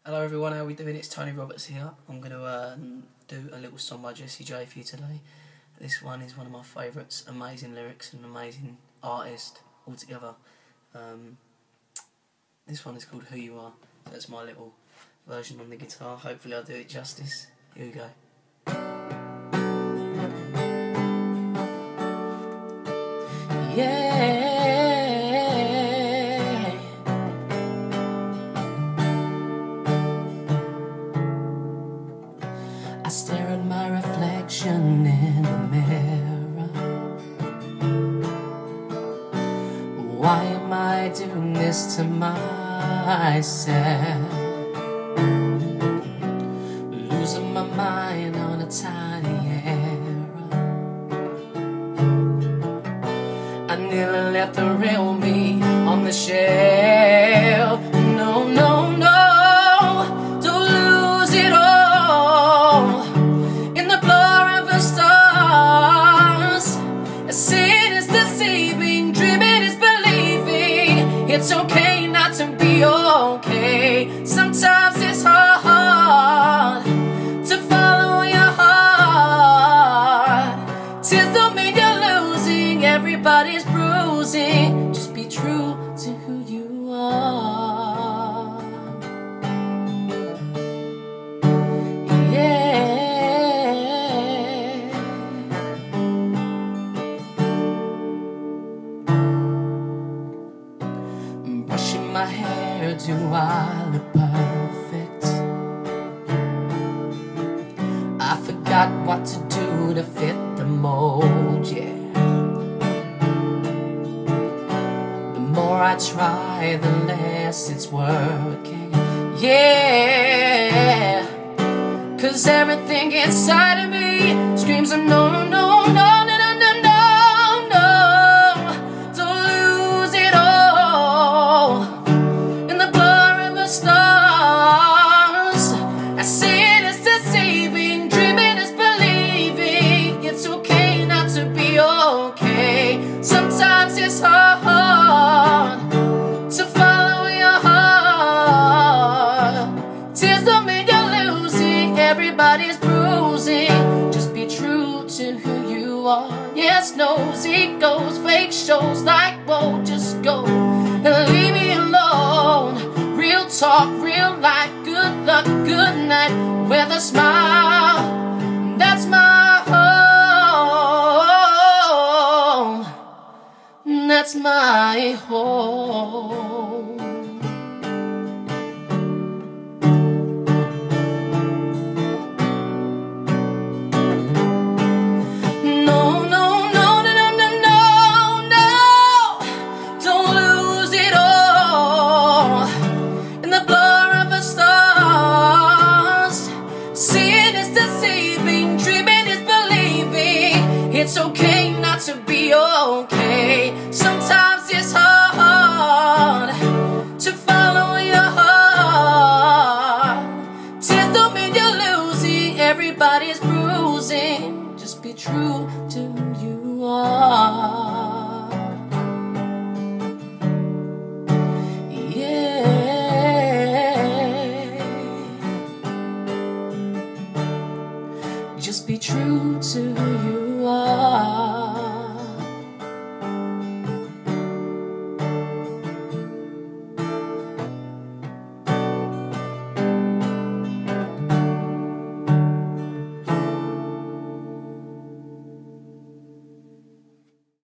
Hello everyone, how are we doing? It's Tony Roberts here. I'm going to do a little song by Jessie J for you today. This one is one of my favourites, amazing lyrics and amazing artist altogether. This one is called Who You Are. So that's my little version on the guitar. Hopefully I'll do it justice. Here we go. Yeah. I stare at my reflection in the mirror. Why am I doing this to myself? Losing my mind on a tiny error. I nearly left the real me on the shelf. No, no, no. It's okay not to be okay. Sometimes it's hard to follow your heart. Tears don't mean you're losing, everybody's bruising. Just be true to who you are. Yeah. Brushing my hair, do I look perfect? I forgot what to do to fit the mold, yeah. The more I try, the less it's working, yeah. 'Cause everything inside of me screams a no, no, no, no. Sometimes it's hard to follow your heart. Tears don't mean you're losing, everybody's bruising. Just be true to who you are. Yes, knows egos, fake shows like, whoa, just go and leave me alone. Real talk, real life, good luck, good night, with a smile. That's my home. That's my home. No, no, no, no, no, no, no, don't lose it all in the blur of the stars. Seeing is deceiving, dreaming is believing. It's okay not to be okay. Sometimes it's hard to follow your heart. Tears don't mean you're losing, everybody's bruising. Just be true to who you are. Yeah. Just be true to